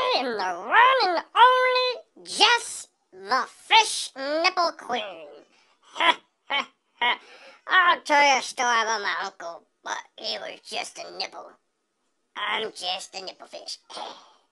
I am the one and only Jess, the Fish Nipple Queen. I'll tell you a story about my uncle, but he was just a nipple. I'm just a nipple fish.